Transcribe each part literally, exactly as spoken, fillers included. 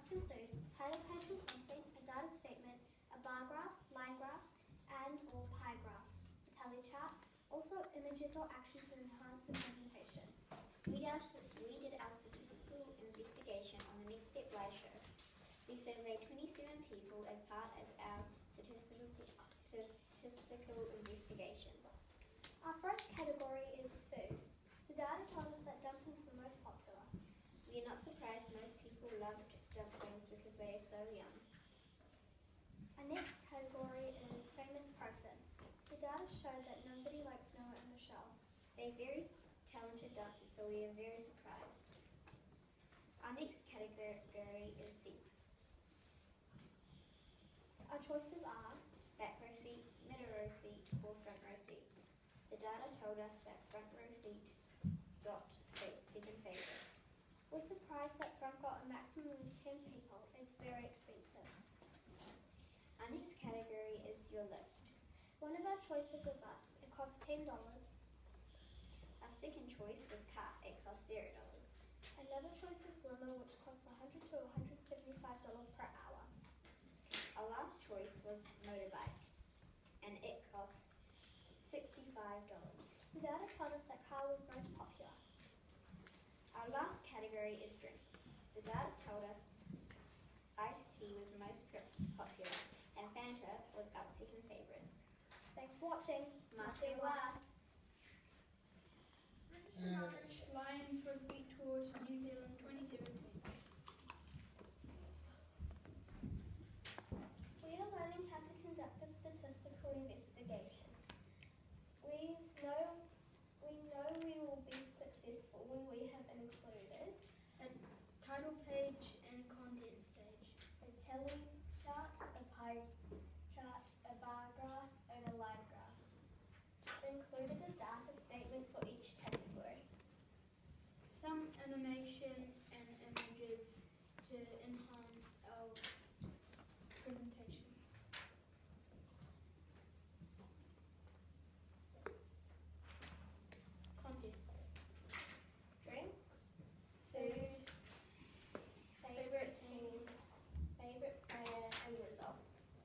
tasks include title page and content, a data statement, a bar graph, line graph, and or pie graph, a tally chart, also images or action to enhance the presentation. We did, our, we did our statistical investigation on the Next Step Live show. We surveyed twenty-seven people as part of our statistical, statistical investigation. Our first category is food. The data told us that dumplings were most popular. We are not surprised most people loved dumplings because they are so yum. Our next category is famous person. The data showed that nobody likes Noah and Michelle. They're very talented dancers, so we are very surprised. Our next category is seats. Our choices are back row seat, middle row seat, or front row seat. The data told us that front row seat got second favourite. We're surprised that front got a maximum of ten people. It's very expensive. Our next category is your lift. One of our choices is bus. It costs ten dollars. Our second choice was car. It cost zero dollars. Another choice is limo, which costs one hundred to one hundred seventy-five dollars per hour. Our last choice was motorbike, and it cost sixty-five dollars. The data told us that car was most popular. Our last category is drinks. The data told us iced tea was most popular, and Fanta was our second favourite. Thanks for watching. Mate wa! British and Irish Lions Rugby Tour to New Zealand twenty seventeen. We are learning how to conduct a statistical investigation. We know we know we will be successful when we have included A title page and contents page. a tally chart, a pie chart, a bar graph, and a line graph. Included a data statement for each category. Some animation and images to enhance our presentation. Contents. Drinks, food, favorite team, favorite player, and results.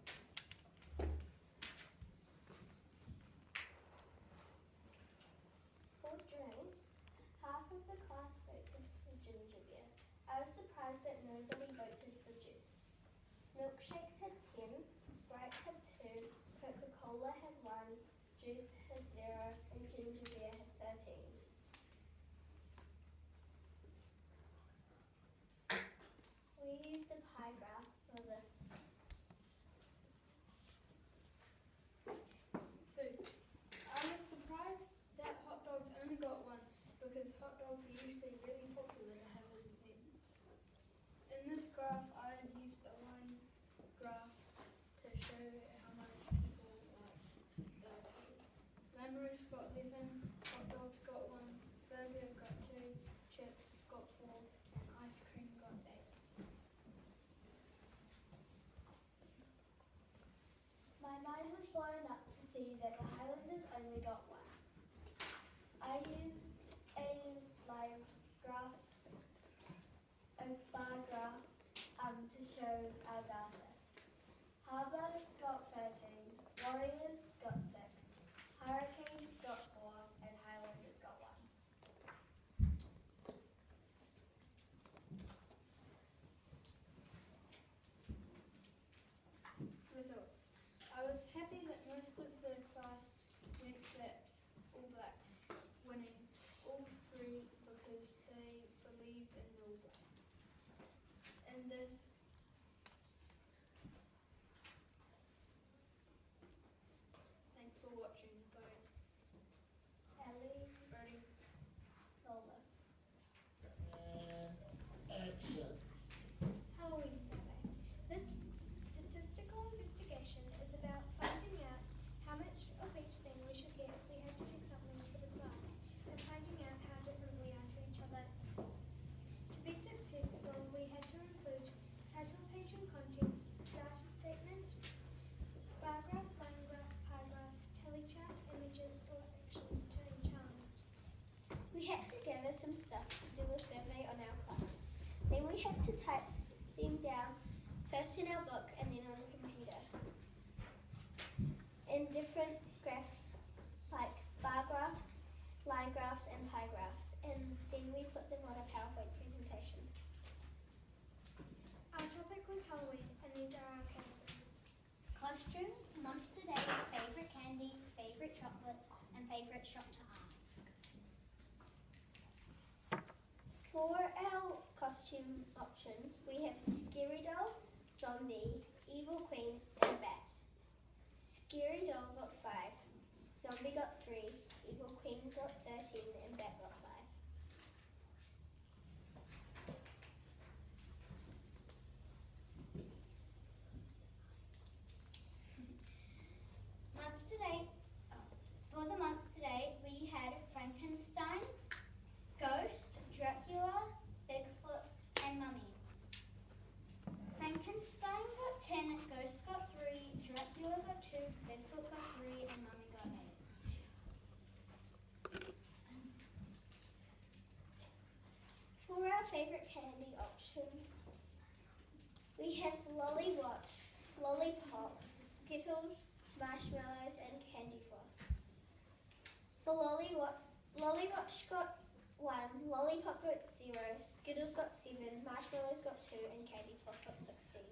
For drinks, half of the class voted for ginger beer. I was surprised that nobody voted for juice. Milkshakes had ten, Sprite had two, Coca-Cola had one, juice had zero, and ginger beer had thirteen. We used a pie graph for this. Food. I was surprised that hot dogs only got one because hot dogs are usually really popular to have as events. In this graph, I used a line graph to show how much people like the food. Lamb got eleven, hot dogs got one, burger got two, chips got four, and ice cream got eight. My mind was blown up to see that the Highlanders only got one. I used a line graph, a bar graph, um, to show our data. Harbour got thirteen, Warriors got six, Hurricanes got four, and Highlanders got one. Results. I was happy that most of the class went that All Blacks winning all three because they believe in the All Blacks. And this thanks for watching. Bye. Ellie, Birdie. Lola. And action. Halloween survey. This statistical investigation is about finding out how much of each thing we should get if we had to pick something for the class, and finding out how different we are to each other. To be successful, we had to include title page and contents, data statement, bar graph, line graph, pie graph, tally chart, images, or action to enchant. We had to gather some stuff to do a survey on our class. Then we had to type them down, first in our book and then on the computer, in different graphs like bar graphs, line graphs and pie graphs, and then we put them on a PowerPoint presentation. Our topic was Halloween, and these are our categories. Costumes, Monster Day, favourite candy, favourite chocolate, and favourite shop to ask. For our costume options, we have Scary Doll, Zombie, Evil Queen, and Bat. Scary Doll got five, Zombie got three, Evil Queen got thirteen, and Bat got five. Monster Day. Oh. For the Monster Day, we had Frankenstein, Ghost, Dracula, Bigfoot, and Mummy. Frankenstein got ten, Ghost got three, Dracula got two, Bigfoot got three, and Mummy got eight. For our favourite candy options, we have Lolly Watch, Lollipop, Skittles, Marshmallows, and Candy Floss. For Lolly Watch, Lolly Watch got one, Lollipop got zero, Skittles got seven, Marshmallows got two, and Candy Floss got sixteen.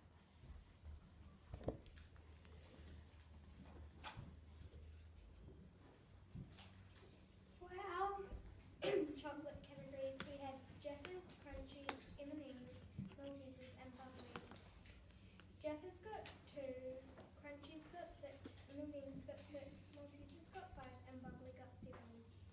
For our chocolate categories, we have Jeffers, Crunchies, M and M's, Maltesers, and Bubbly. Jeffers got two, Crunchies got six, M and M's got six, Maltesers got five, and Bubbly got seven.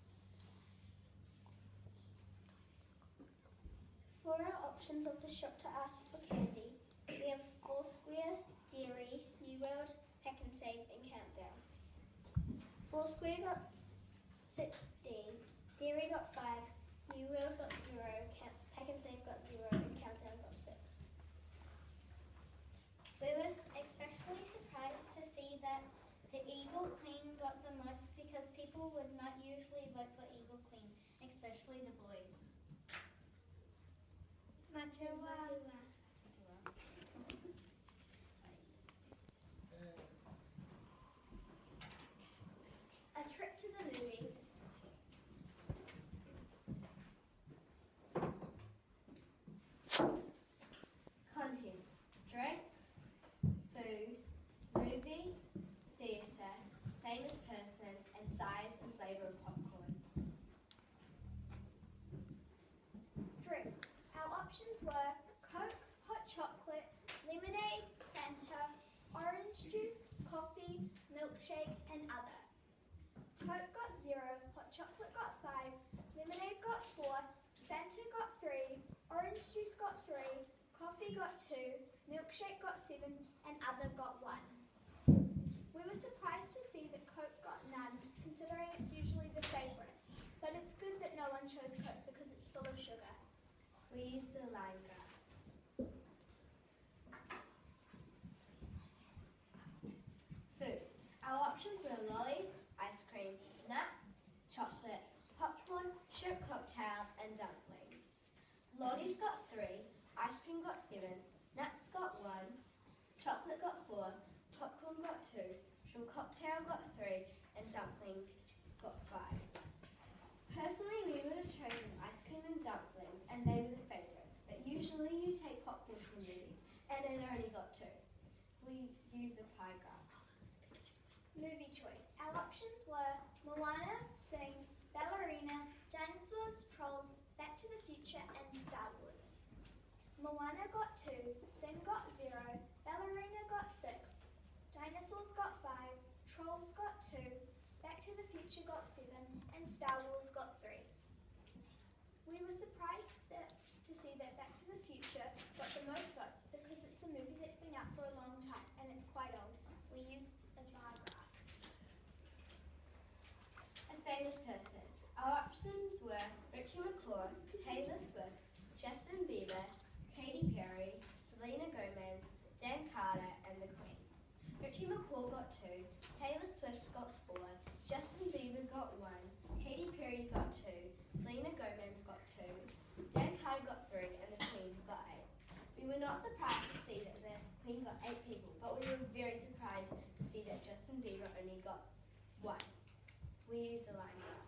For our options of the shop to ask for candy, we have Foursquare, Dairy, New World, Pack and Save, and Countdown. Foursquare got sixteen, Dairy got five, New World got zero, Count- Pack and Save got zero, and Countdown got six. We were especially surprised to see that the Evil Queen got the most because people would not usually vote for Evil Queen, especially the boys. Matilda. A trip to the movies. Contents: drinks, food, movie, theatre, famous person, and size and flavour of popcorn. Drinks. Our options were Coke, hot chocolate, lemonade, Fanta, orange juice, coffee, milkshake, and other. Coke got zero, hot chocolate got five, lemonade got four, Fanta got three, orange juice got three, coffee got two, milkshake got seven, and other got one. We were surprised to see that Coke got none, considering it's usually the favourite, but it's good that no one chose Coke because it's full of sugar. We used the line graph. Food. Our options were lollies, ice cream, nuts, chocolate, popcorn, shrimp cocktail, and dumplings. Lollies got three, ice cream got seven, nuts got one, chocolate got four, popcorn got two, shrimp cocktail got three, and dumplings got five. Personally, we would have chosen ice cream and dumplings, and they were the favourite. But usually you take popcorn to the movies, and it only got two. We used a pie graph. Movie choice. Our options were Moana, Sing, Ballerina, Dinosaurs, Trolls, Back to the Future, and Star Wars. Moana got two, Sing got zero, Ballerina got six, Dinosaurs got five, Trolls got two, Back to the Future got seven, and Star Wars got three. We were surprised that, to see that Back to the Future got the most votes because it's a movie that's been out for a long time and it's quite old. We used a bar graph. A famous person. Our options were Richie McCaw, Taylor Swift, Justin Bieber, Katy Perry, Selena Gomez, Dan Carter, and the Queen. Richie McCaw got two, Taylor Swift got four, Justin Bieber got one, Katy Perry got two, Selena Gomez got two, Dan Carter got three, and the Queen got eight. We We were not surprised to see that the Queen got eight people, but we were very surprised to see that Justin Bieber only got one. We used a line graph.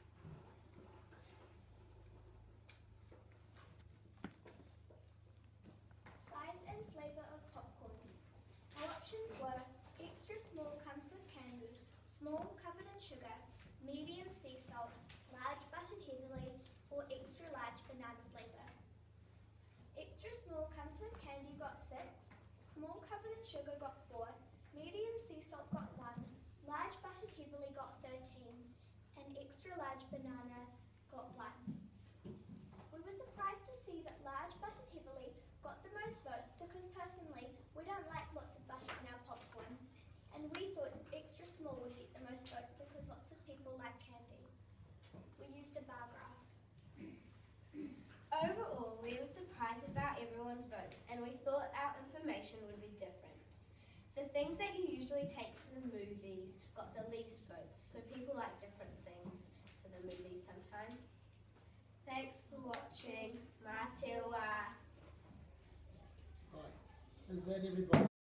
Size and flavour of popcorn. Our options were extra small comes with candy, small covered in sugar, medium sea salt, large buttered heavily, or extra large banana flavour. Extra small comes with candy got six, small covered in sugar got four, medium sea salt got one, large buttered heavily got thirteen, and extra large banana got one. We were surprised to see that large buttered heavily got the most votes because personally we don't like lots of butter in our popcorn, and we thought extra small would get the most votes because lots of people like candy. We used a bar graph. Overall, we were surprised about everyone's votes, and we thought our information would be different. The things that you usually take to the movies got the least votes, so people like different things to the movies sometimes. Thanks for watching. Mā te wā. Right. Is that everybody?